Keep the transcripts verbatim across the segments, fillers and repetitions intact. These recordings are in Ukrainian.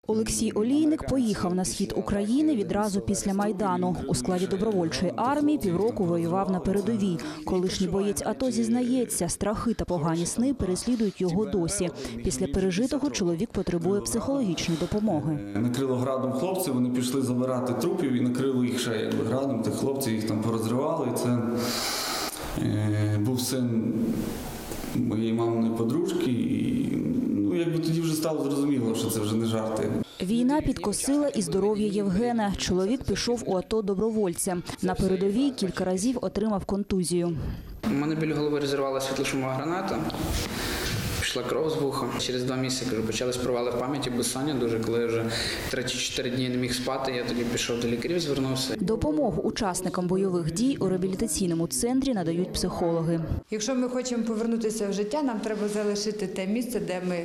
Олексій Олійник поїхав на схід України відразу після Майдану. У складі добровольчої армії півроку воював на передовій. Колишній боєць АТО зізнається, страхи та погані сни переслідують його досі. Після пережитого чоловік потребує психологічної допомоги. Накрило градом хлопців, вони пішли забирати трупів і накрило їх ще якби градом. Тих хлопців їх там порозривали. І це е, був син моєї маминої подружки. І ну, якби тоді вже стало зрозуміло, що це вже не жарти. Війна підкосила і здоров'я Євгена. Чоловік пішов у АТО добровольцем. На передовій кілька разів отримав контузію. У мене біля голови розірвала світлошумова граната. Пішла кров з вуха. Через два місяці, кажу, почались провали в пам'яті, безсоння дуже. Коли я вже три чи чотири дні не міг спати, я тоді пішов до лікарів, звернувся. Допомогу учасникам бойових дій у реабілітаційному центрі надають психологи. Якщо ми хочемо повернутися в життя, нам треба залишити те місце, де ми,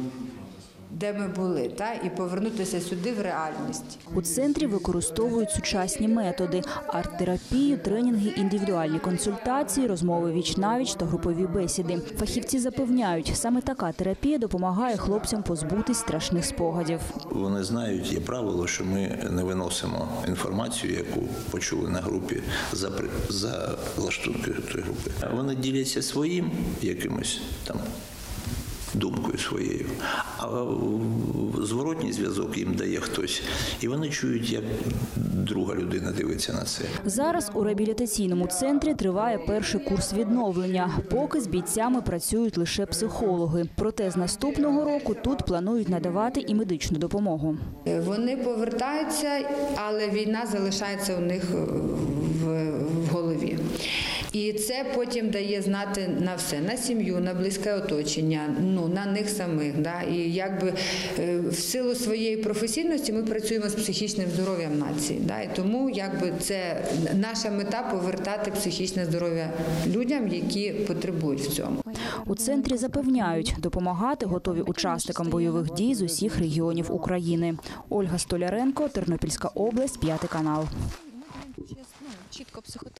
де ми були, та, і повернутися сюди в реальність. У центрі використовують сучасні методи – арт-терапію, тренінги, індивідуальні консультації, розмови віч-навіч та групові бесіди. Фахівці запевняють, саме така терапія допомагає хлопцям позбутись страшних спогадів. Вони знають, є правило, що ми не виносимо інформацію, яку почули на групі, за, за лаштунки тої групи. Вони діляться своїм якимось там думкою своєю, а зворотній зв'язок їм дає хтось, і вони чують, як друга людина дивиться на це. Зараз у реабілітаційному центрі триває перший курс відновлення. Поки з бійцями працюють лише психологи. Проте з наступного року тут планують надавати і медичну допомогу. Вони повертаються, але війна залишається у них в, в голові. І це потім дає знати на все, на сім'ю, на близьке оточення, ну, на них самих. Да? І якби в силу своєї професійності ми працюємо з психічним здоров'ям нації. Да? І тому якби це наша мета – повертати психічне здоров'я людям, які потребують в цьому. У центрі запевняють, допомагати готові учасникам бойових дій з усіх регіонів України. Ольга Столяренко, Тернопільська область, п'ятий канал.